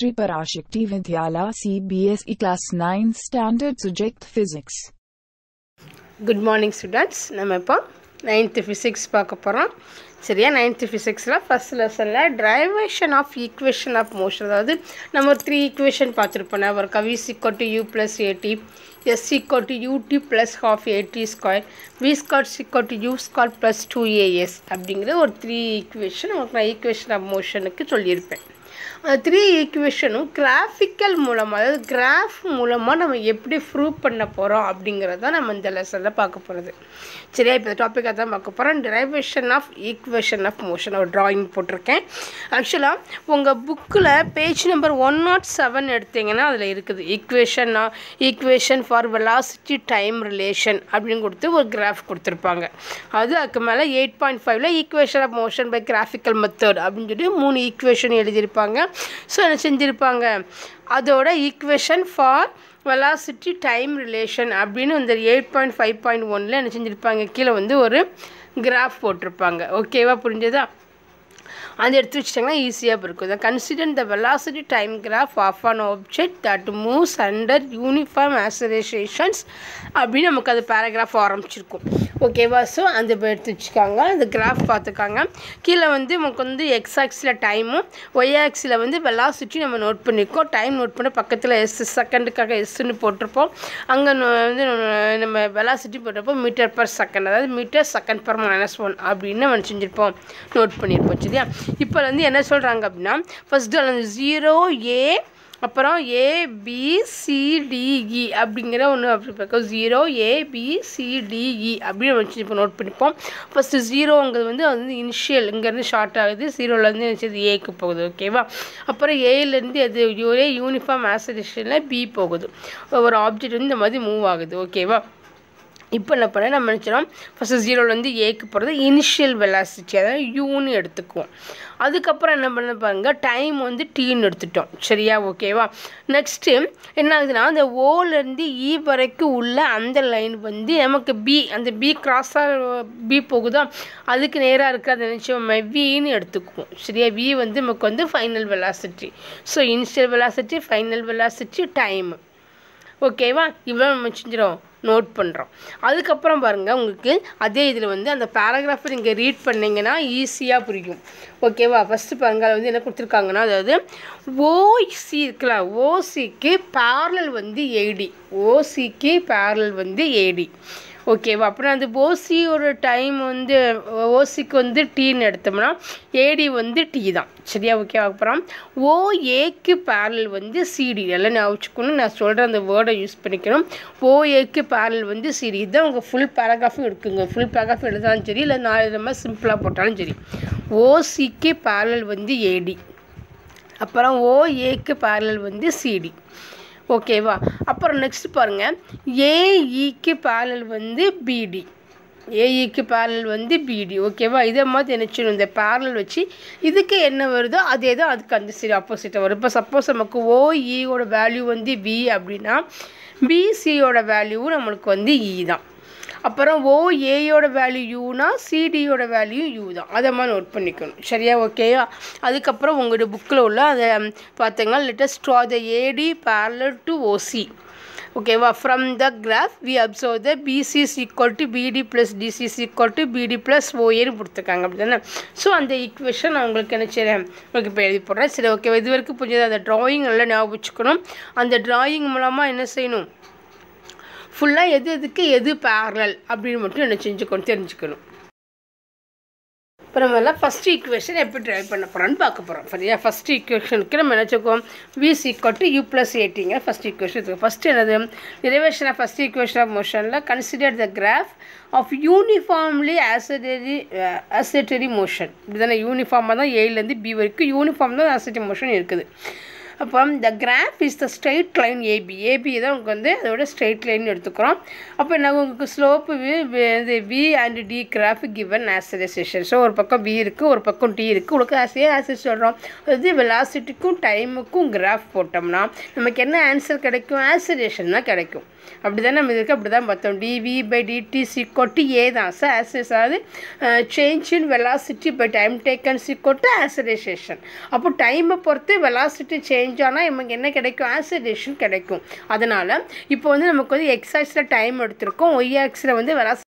Sri Parashakti Vidyala CBSE Class 9 Standard Subject Physics. Good morning students. நம்ம இப்போ 9th physics பார்க்க போறோம். சரியா 9th physicsல first lessonல derivation of equation of motion, அதாவது நம்ம 3 equation பார்த்திருப்போம். ஒரு v = u plus at, s = ut plus half at square, v = u square plus 2as அப்படிங்கிற ஒரு 3 equation நமக்கு நான் equation of motionக்கு சொல்லியிருப்பேன். அந்த 3 ஈக்குவேஷனும் கிராஃபிக்கல் மூலமாக, அதாவது கிராஃப் மூலமாக நம்ம எப்படி ப்ரூவ் பண்ண போகிறோம் அப்படிங்கிறத நம்ம இந்த லெசனில் பார்க்க போகிறது. சரியா, இப்போ டாப்பிக்காக தான் பார்க்க போகிறோம். Derivation of equation of motion ஒரு ட்ராயிங் போட்டிருக்கேன். ஆக்சுவலாக உங்கள் புக்கில் பேஜ் நம்பர் 107 எடுத்தீங்கன்னா அதில் இருக்குது equation for velocity time relation அப்படின்னு கொடுத்து ஒரு கிராஃப் கொடுத்துருப்பாங்க. அதுக்கு மேலே 8.5ல் equation of motion by graphical method அப்படின்னு சொல்லி 3 ஈக்குவேஷன் எழுதியிருப்பாங்க. ஸோ என்ன செஞ்சுருப்பாங்க, அதோட equation for velocity time relation அப்படின்னு இந்த 8.5.1ல் என்ன செஞ்சுருப்பாங்க, கீழே வந்து ஒரு கிராஃப் போட்டிருப்பாங்க. ஓகேவா, புரிஞ்சதா? அது எடுத்து வச்சிட்டாங்கன்னா ஈஸியாக இருக்கும். Consider the velocity time graph of an object that moves under uniform accelerations அப்படின்னு நமக்கு அது பேராகிராஃப் ஆரம்பிச்சிருக்கும். ஓகேவா, ஸோ அந்த எடுத்து வச்சுக்காங்க. அந்த கிராஃப் பார்த்துக்காங்க. கீழே வந்து நமக்கு வந்து எக்ஸ் ஆக்ஸில் டைமும் ஒய் ஆக்ஸில் வந்து வெலாசிட்டி நம்ம நோட் பண்ணியிருக்கோம். டைம் நோட் பண்ண பக்கத்தில் செகண்டுக்காக எஸ்ன்னு போட்டிருப்போம். அங்கே வந்து நம்ம வெலாசிட்டி போட்டிருப்போம் மீட்டர் பர் செகண்ட், அதாவது மீட்டர் செகண்ட் பர் -1 அப்படின்னு நம்ம செஞ்சுருப்போம், நோட் பண்ணியிருப்போம். சரியா, இப்போ வந்து என்ன சொல்கிறாங்க அப்படின்னா, ஃபஸ்ட்டு அந்த 0A அப்புறம் ABCDE அப்படிங்கிற ஒன்று அப்படி பார்க்கும். 0ABCDE அப்படின்னு வச்சு இப்போ நோட் பண்ணிப்போம். ஃபஸ்ட்டு 0ங்கிறது வந்து அது வந்து இனிஷியல், இங்கேருந்து ஷார்ட் ஆகுது, 0லேருந்து நினச்சது ஏக்கு போகுது. ஓகேவா, அப்புறம் ஏலேருந்து அது ஒரே யூனிஃபார்ம் ஆக்சலரேஷனில் பி போகுது. ஒரு ஆப்ஜெக்ட் வந்து இந்த மாதிரி மூவ் ஆகுது. ஓகேவா, இப்போ என்ன பண்ண நம்ம நினச்சிடும், ஃபஸ்ட்டு 0லேருந்து ஏக்கு போகிறது இனிஷியல் வெலாசிட்டி, அதாவது யூன்னு எடுத்துக்குவோம். அதுக்கப்புறம் என்ன பண்ண பாருங்க, டைம் வந்து டீன்னு எடுத்துட்டோம். சரியா, ஓகேவா. நெக்ஸ்ட்டு என்ன ஆகுதுன்னா, அந்த ஓலேருந்து இ வரைக்கும் உள்ள அந்த லைன் வந்து நமக்கு பி, அந்த பி கிராஸாக பி போகுதா, அதுக்கு நேராக இருக்க அதை நினச்சோம் வின்னு எடுத்துக்குவோம். சரியா, வி வந்து நமக்கு வந்து final velocity. So initial velocity, final velocity, time. ஓகேவா, இவ்வளோ நம்ம செஞ்சிடும், நோட் பண்ணுறோம். அதுக்கப்புறம் பாருங்கள், உங்களுக்கு அதே இதில் வந்து அந்த பேராகிராஃபை நீங்கள் ரீட் பண்ணிங்கன்னா ஈஸியாக புரியும். ஓகேவா, ஃபஸ்ட்டு பாருங்கள், அது வந்து என்ன கொடுத்துருக்காங்கன்னா, அதாவது ஓசி இருக்குல்ல, ஓசிக்கு பேரலல் வந்து ஏடி, ஓசிக்கு பேரலல் வந்து ஏடி. ஓகேவா, அப்புறம் அந்த ஓசியோட டைம் வந்து ஓசிக்கு வந்து டீன்னு எடுத்தோம்னா ஏடி வந்து டி தான். சரியா, ஓகேவா. அப்புறம் ஓஏக்கு பேரலல் வந்து சிடி, எல்லாம் நான் வச்சுக்கணும், நான் சொல்கிற அந்த வேர்டை யூஸ் பண்ணிக்கணும். ஓஏக்கு பேரலல் வந்து சிடி, இதுதான் உங்கள் ஃபுல் பேராகிராஃபும் இருக்குங்க. ஃபுல் பேராகிராஃப் எழுதாலும் சரி, இல்லை நான் இது மாதிரி சிம்பிளாக போட்டாலும் சரி. ஓசிக்கு பேரலல் வந்து ஏடி, அப்புறம் ஓஏக்கு பேரலல் வந்து சிடி. ஓகேவா, அப்புறம் நெக்ஸ்ட் பாருங்கள், ஏஇக்கு பேரலல் வந்து பிடி, ஏஇக்கு பேரலல் வந்து பிடி. ஓகேவா, இதை மாதிரி நினச்சிடும், இந்த பேரலல் வச்சு இதுக்கு என்ன வருதோ அதே தான் அதுக்கு அந்த சரி ஆப்போசிட்டாக வரும். இப்போ சப்போஸ் நமக்கு ஓஇயோட வேல்யூ வந்து பி அப்படின்னா பிசியோட வேல்யூவும் நம்மளுக்கு வந்து இ தான். அப்புறம் ஓஏயோட வேல்யூ யூனா சிடியோட வேல்யூ யூ தான். அதை மாதிரி நோட் பண்ணிக்கணும். சரியா, ஓகேயா. அதுக்கப்புறம் உங்களோட புக்கில் உள்ள அதை பார்த்தீங்கன்னா, let's draw the AD parallel to OC. ஓகேவா, from the graph we observe the BC = BD plus DC = BD plus ஓஏன்னு கொடுத்துருக்காங்க. அப்படி தானே. ஸோ அந்த ஈக்குவேஷன் நான் உங்களுக்கு என்ன செய்கிறேன், உங்களுக்கு இப்போ எழுதி போடுறேன். சரி, ஓகே. இது வரைக்கும் புரிஞ்சது. அந்த ட்ராயிங் நல்லா ஞாபகம் வச்சுக்கணும். அந்த ட்ராயிங் மூலமாக என்ன செய்யணும், ஃபுல்லாக எது எதுக்கு எது பேரலல் அப்படின்னு மட்டும் என்ன செஞ்சுக்கணும், தெரிஞ்சுக்கணும். இப்போ நம்ம எல்லாம் ஃபஸ்ட் ஈக்குவேஷன் எப்படி ட்ரைவ் பண்ண போகிறோன்னு பார்க்க போகிறோம். சரியா, ஃபஸ்ட் ஈக்குவேஷனுக்கு நம்ம நினச்சிக்குவோம் v = u + atங்க ஃபஸ்ட் ஈக்குவேஷன் இருக்குது. ஃபஸ்ட்டு என்னது, derivation of first equation of மோஷனில் consider the graph of uniformly oscillatory motion. இப்படி தானே, யூனிஃபார்மாக தான் ஏலேருந்து பி வரைக்கும் யூனிஃபார்ம் தான் ஆசிலேட்டரி மோஷன் இருக்குது. அப்போ the graph is the straight line AB, AB தான் உங்களுக்கு வந்து அதோட ஸ்ட்ரெயிட் லைன் எடுத்துக்கிறோம். அப்போ நாங்கள் உங்களுக்கு slope V and T graph given acceleration. So ஒரு பக்கம் பி இருக்குது, ஒரு பக்கம் டி இருக்குது. உங்களுக்கு ஆக்சலரேஷன் சொல்கிறோம், அதாவது வெலாசிட்டிக்கும் டைமுக்கும் கிராஃப் போட்டோம்னா நமக்கு என்ன ஆன்சர் கிடைக்கும், ஆக்சலரேஷன் தான் கிடைக்கும். அப்படி தான் நம்ம இதுக்கு அப்படி தான் பார்த்தோம். dv/dt = a தான். ஸோ அதாவது change in velocity by time taken = acceleration. அப்போ டைமை பொறுத்து வெலாசிட்டி சேஞ்ச் செஞ்சானா நமக்கு என்ன கிடைக்கும்? ஆன்சர் டெசிஷன் கிடைக்கும். அதனால் இப்போ வந்து நமக்கு வந்து எக்ஸாக்ஸில் டைம் எடுத்திருக்கோம், ஒய் ஆக்ஸில் வந்து வெலாசிட்டி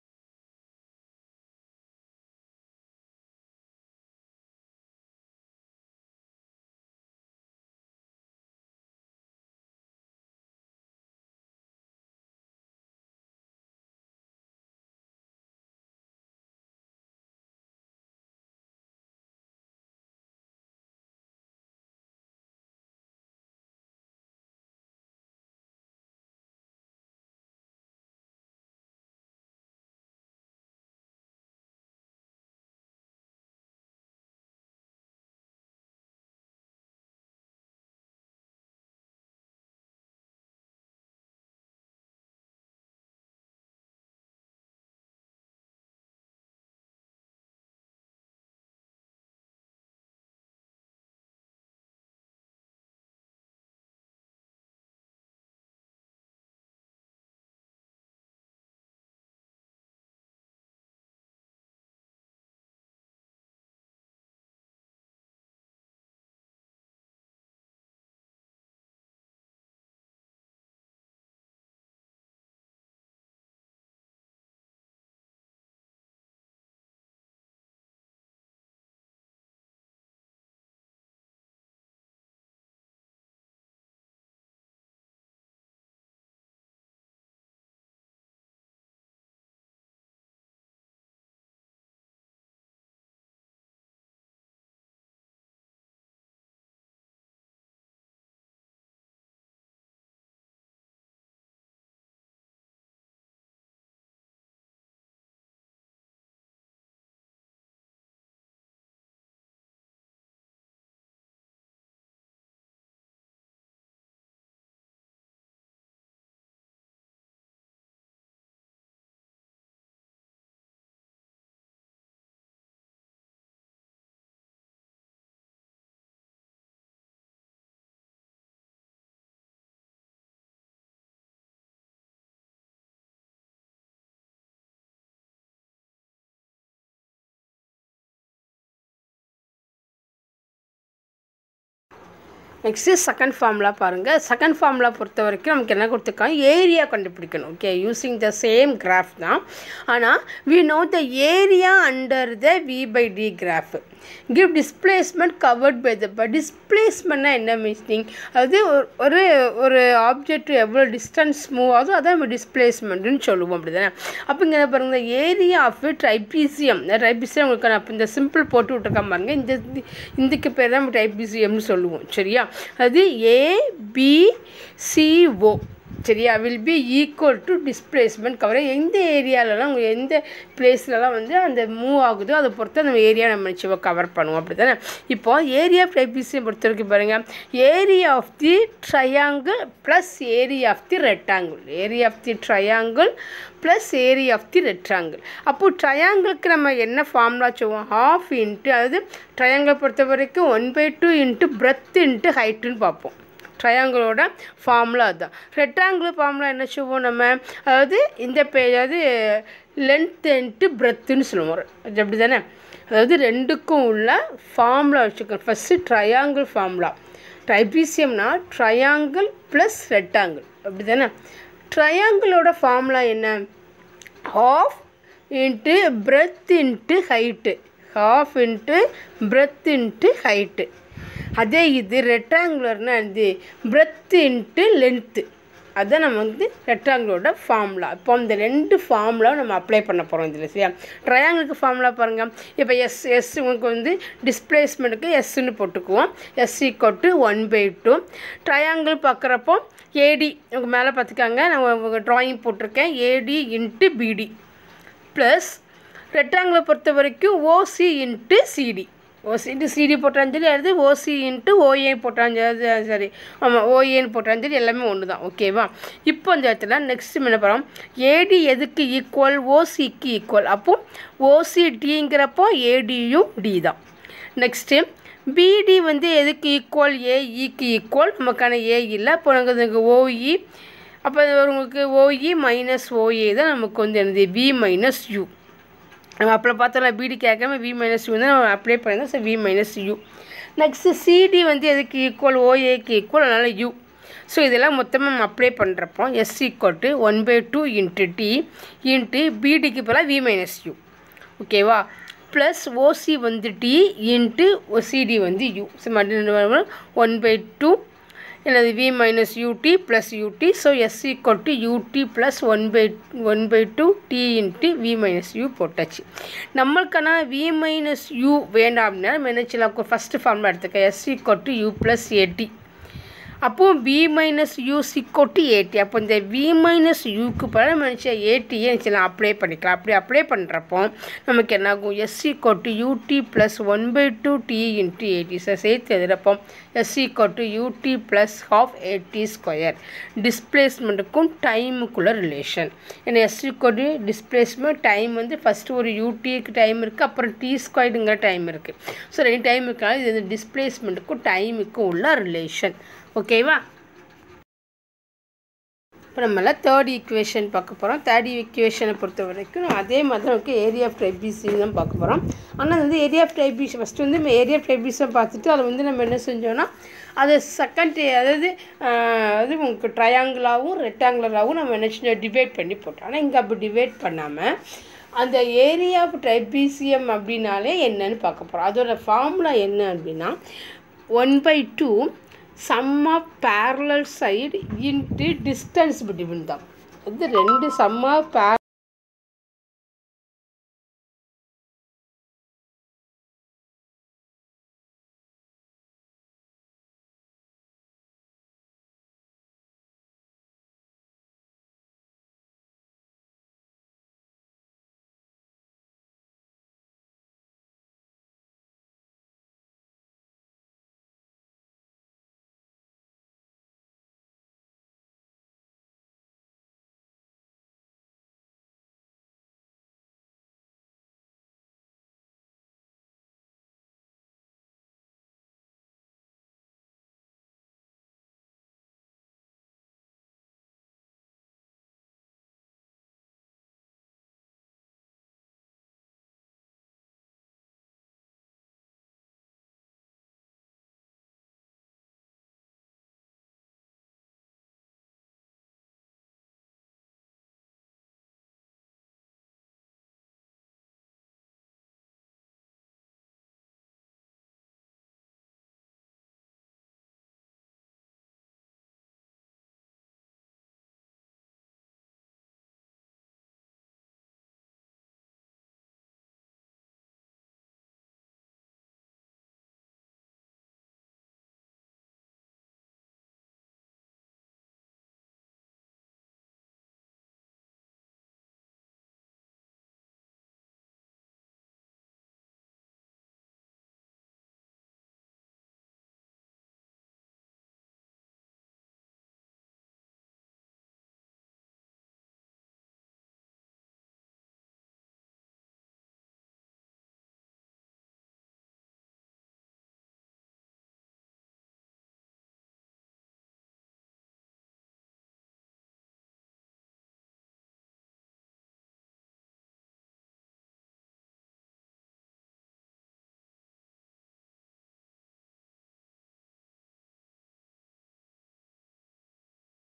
நெக்ஸ்ட்டு செகண்ட் ஃபார்முலா பாருங்கள். செகண்ட் ஃபார்முலா பொறுத்த வரைக்கும் நமக்கு என்ன கொடுத்துருக்காங்க? ஏரியா கண்டுபிடிக்கணும். Okay, using the same graph தான். ஆனால் we know the area under the V/D graph. Give displacement covered by the டிஸ்பிளேஸ்மெண்ட்னா என்ன மீனிங்? அதாவது ஒரு ஒரு ஆப்ஜெக்ட் எவ்வளோ டிஸ்டன்ஸ் மூவ் ஆகுதோ அதான் நம்ம டிஸ்பிளேஸ்மெண்ட்டுன்னு சொல்லுவோம், அப்படி தானே? அப்போ இங்கே என்ன பாருங்கள், ஏரியா ஆஃப் ட்ரைபீசியம். ட்ரைபீசியம் உங்களுக்கு நான் இப்போ இந்த சிம்பிள் போட்டு விட்டுருக்கேன் பாருங்கள். இதுக்கு பேர் தான் நம்ம ட்ரைபீசியம்னு சொல்லுவோம், சரியா? அது ABCO, சரியா? Will be equal to displacement cover. எந்த ஏரியாலலாம் உங்களுக்கு எந்த பிளேஸ்லலாம் வந்து அந்த மூவ் ஆகுதோ அதை பொறுத்து அந்த ஏரியா நம்ம நிச்சயமாக கவர் பண்ணுவோம், அப்படி தானே? இப்போ ஏரியா ஆஃப் ட்ரைபீசியம் பொறுத்த வரைக்கும் பாருங்கள், area of the triangle plus area of the rectangle. Area of the triangle plus area of the rectangle. அப்போது ட்ரையாங்கிளுக்கு நம்ம என்ன ஃபார்முலா சொல்லுவோம்? ½ இன்ட்டு, அதாவது ட்ரையாங்கிளை பொறுத்த வரைக்கும் 1/2 இன்ட்டு பிரெத் இன்ட்டு ஹைட்டுன்னு பார்ப்போம். ட்ரையாங்கிளோட ஃபார்முலா அதுதான். ரெக்டாங்கிள் ஃபார்முலா என்ன சொல்லுவோம் நம்ம? அதாவது இந்த அதாவது லென்த் இன்ட்டு பிரெத்துன்னு சொல்லுவோம், அப்படி தானே? அதாவது ரெண்டுக்கும் உள்ள ஃபார்முலா வச்சுக்கோங்க. First triangle formula. ட்ரைபீசியம்னா ட்ரையாங்கிள் ப்ளஸ் ரெக்டாங்கிள், அப்படி தானே? ட்ரையாங்கிளோட ஃபார்முலா என்ன? ½ into breadth into height. ½ into breadth into height. அதே இது ரெக்டாங்குலர்னா இது பிரெத் இன்ட்டு லென்த்து. அதுதான் நம்ம வந்து ரெக்டாங்கிளோட ஃபார்முலா. இப்போ இந்த ரெண்டு ஃபார்முலாவும் நம்ம அப்ளை பண்ண போகிறோம் இதில், சரியா? ட்ரையாங்கிளுக்கு ஃபார்முலா பாருங்கள். இப்போ எஸ் உங்களுக்கு வந்து டிஸ்பிளேஸ்மெண்ட்டுக்கு எஸ்ன்னு போட்டுக்குவோம். S = 1/2. ட்ரையாங்கிள் பார்க்குறப்போ AD உங்களுக்கு மேலே பார்த்துக்காங்க, நான் உங்கள் ட்ராயிங் போட்டிருக்கேன். AD இன்ட்டு BD ப்ளஸ் ரெக்டாங்கிளை பொறுத்த வரைக்கும் OC into CD. OC into CD போட்டாலும் சரி, அடுத்து OC இன்ட்டு OA போட்டாலும் சரி, ஆமாம் OAன்னு போட்டாலும் சரி, எல்லாமே ஒன்று தான், ஓகேவா? இப்போ இந்த இடத்துல நெக்ஸ்ட் என்ன பண்ணுறோம்? AD எதுக்கு ஈக்குவல்? OCக்கு ஈக்குவல். அப்போது OCDங்கிறப்போ ADயும் D தான். நெக்ஸ்ட்டு BD வந்து எதுக்கு ஈக்குவல்? AEக்கு ஈக்குவல். நமக்கான A இல்லை, இப்போ நமக்கு OE. அப்போ உங்களுக்கு OE மைனஸ் OA தான் நமக்கு வந்து என்னது? V - U. நம்ம அப்போ பார்த்தோம்ல, BD கேட்காம V - U தான் நம்ம அப்ளை பண்ணியிருந்தோம். So V - U. Next CD வந்து எதுக்கு ஈக்குவல் ஓஏக்கு ஈக்குவல், அதனால் யூ. ஸோ இதெல்லாம் மொத்தமாக நம்ம அப்ளை பண்ணுறப்போ S equal to 1/2 into T into பிடிக்கு பதிலாக வி மைனஸ் யூ. ஓகேவா? ப்ளஸ் ஓசி வந்து டி இன்ட்டு சிடி வந்து யூ. ஸோ மறுபடியும் 1/2 என்னது V minus UT plus UT. So S equal to UT plus 1/2 T into V minus U போட்டாச்சு. நம்மளுக்கான we minus you வேண்டாம் அப்படின்னா நம்ம என்ன செய்யலாம், ஃபஸ்ட்டு ஃபார்முலா எடுத்துக்க S equal to U plus AT. அப்போது V minus U equal to AT. அப்போ இந்த வி மைனஸ் யூக்கு பதிலாக நம்ம நினச்சா ஏடியை நினச்சலாம் அப்ளை பண்ணிக்கலாம். அப்படி அப்ளை பண்ணுறப்போ நமக்கு என்ன ஆகும், S equal to UT plus 1/2 T into AT. Sir சேர்த்து எழுதுறப்போ S equal to UT plus ½ AT square. டிஸ்பிளேஸ்மெண்ட்டுக்கும் டைமுக்குள்ள ரிலேஷன். ஏன்னா S equal to displacement time வந்து ஃபஸ்ட்டு ஒரு யூடிக்கு டைம் இருக்குது, அப்புறம் டி ஸ்கொயர்டுங்கிற டைம் இருக்குது. ஸோ 2 டைம் இருக்காது. இது டிஸ்பிளேஸ்மெண்ட்டுக்கும் டைமுக்கும் உள்ள ரிலேஷன். ஓகேவா? இப்போ நம்மள தேர்ட் ஈக்குவேஷன் பார்க்க போகிறோம். தேர்ட் ஈக்குவேஷனை பொறுத்த வரைக்கும் அதே மாதிரி நமக்கு ஏரியா ஆஃப் ட்ரைபீசியம் தான் பார்க்க போகிறோம். ஆனால் வந்து ஏரியா ஆஃப் ட்ரைபீசியம் ஃபஸ்ட்டு வந்து நம்ம ஏரியா ஆஃப் ட்ரைபீசியம் பார்த்துட்டு அதை வந்து நம்ம என்ன செஞ்சோன்னா அதை செகண்ட் அதாவது உங்களுக்கு ட்ரையாங்கிளாகவும் ரெக்டாங்குலராகவும் நம்ம என்ன செஞ்சோம் டிவைட் பண்ணி போட்டோம். ஆனால் இங்கே அப்படி டிவைட் பண்ணாமல் அந்த ஏரியா ஆஃப் ட்ரைபீசியம் அப்படின்னாலே என்னன்னு பார்க்க போகிறோம். அதோட ஃபார்முலா என்ன அப்படின்னா 1/2 sum of parallel side into distance between them. இது 2 sum of